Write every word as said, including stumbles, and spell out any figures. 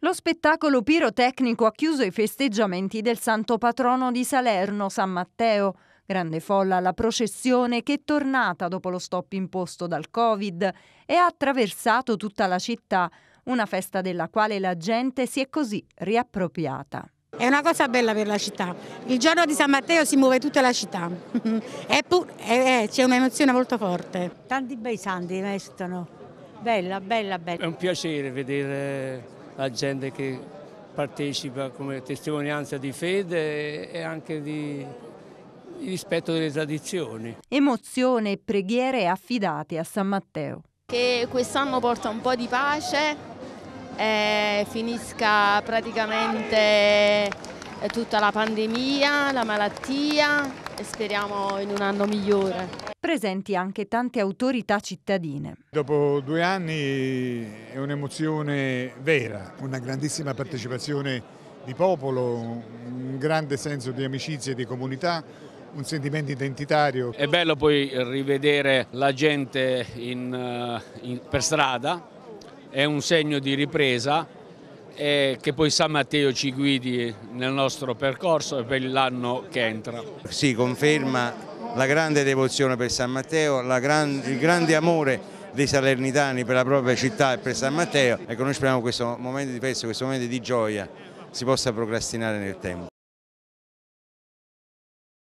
Lo spettacolo pirotecnico ha chiuso i festeggiamenti del santo patrono di Salerno, San Matteo. Grande folla alla processione che è tornata dopo lo stop imposto dal Covid e ha attraversato tutta la città, una festa della quale la gente si è così riappropriata. È una cosa bella per la città. Il giorno di San Matteo si muove tutta la città e c'è un'emozione molto forte. Tanti bei santi vestono, bella, bella, bella. È un piacere vedere la gente che partecipa come testimonianza di fede e anche di, di rispetto delle tradizioni. Emozione e preghiere affidate a San Matteo. Che quest'anno porta un po' di pace, eh, finisca praticamente tutta la pandemia, la malattia e speriamo in un anno migliore. Presenti anche tante autorità cittadine. Dopo due anni è un'emozione vera, una grandissima partecipazione di popolo, un grande senso di amicizia e di comunità, un sentimento identitario. È bello poi rivedere la gente in, in, per strada, è un segno di ripresa e che poi San Matteo ci guidi nel nostro percorso per l'anno che entra. Si conferma la grande devozione per San Matteo, la gran, il grande amore dei salernitani per la propria città e per San Matteo. Ecco, noi speriamo che questo momento di festa, questo momento di gioia si possa procrastinare nel tempo.